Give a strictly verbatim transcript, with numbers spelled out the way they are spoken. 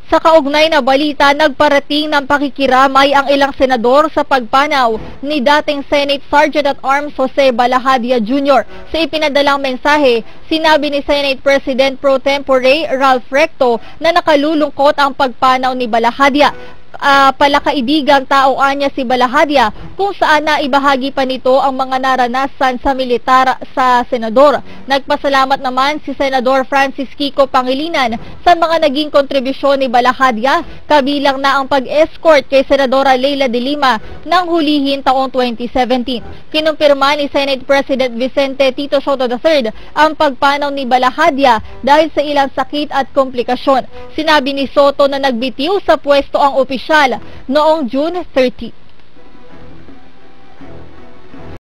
Sa kaugnay na balita, nagparating ng pakikiramay ang ilang senador sa pagpanaw ni dating Senate Sergeant at Arms Jose Balahadia Junior Sa ipinadalang mensahe, sinabi ni Senate President Pro Tempore Ralph Recto na nakalulungkot ang pagpanaw ni Balahadia. Uh, palakaibigang taoan niya si Balahadia kung saan na ibahagi pa nito ang mga naranasan sa militar sa senador. Nagpasalamat naman si Senador Francis Kiko Pangilinan sa mga naging kontribusyon ni Balahadia, kabilang na ang pag-escort kay Senadora Leila de Lima nang hulihin taong twenty seventeen. Kinumpirma ni Senate President Vicente Tito Soto the third ang pagpanaw ni Balahadia dahil sa ilang sakit at komplikasyon. Sinabi ni Soto na nagbitiw sa pwesto ang opisyal noong June thirtieth.